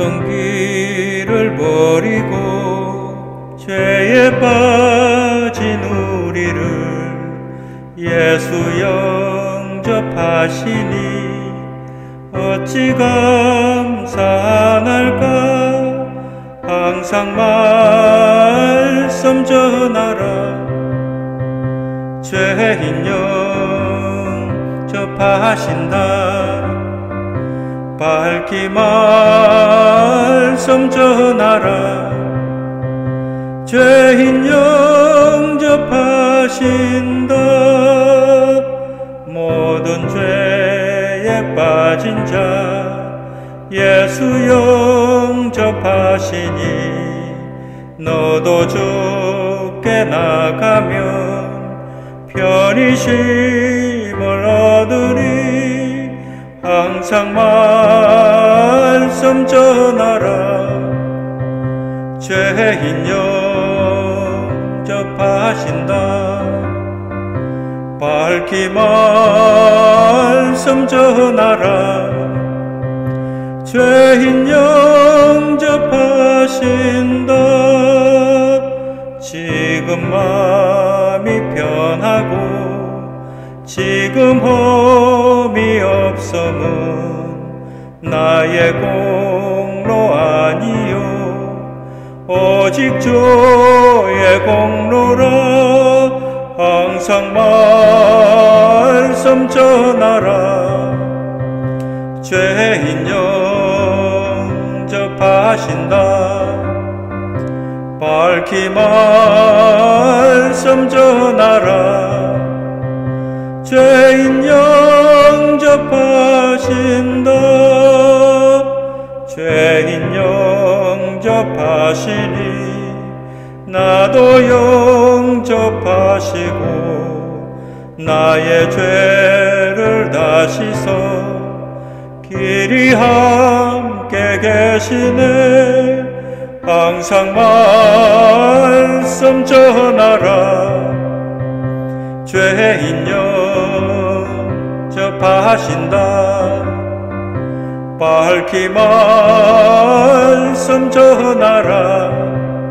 성기를 버리고 죄에 빠진 우리를 예수 영접하시니 어찌 감사할까. 항상 말씀 전하라. 죄인 영접하신다. 밝히 말씀 전하라. 죄인 영접하신다. 모든 죄에 빠진 자 예수 영접하시니 너도 주께 나가면 편히 쉼을 얻으리. 항상 말씀 전하라. 죄인 영접하신다. 밝히 말씀 전하라. 죄인 영접하신다. 지금 마음이 편하고 지금 험이 없음은 나의 공로 아니요 오직 주의 공로라. 항상 말씀 전하라. 죄인 영접하신다. 밝히 말씀 전하라. 죄인 영접하신다. 죄인 영접하시니 나도 영접하시고 나의 죄를 다 씻어 길이 함께 계시네. 항상 말씀 전하라. 죄인 영접하신다. 밝히 말씀 전하라.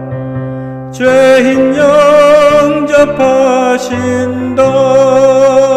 죄인 영접하신다.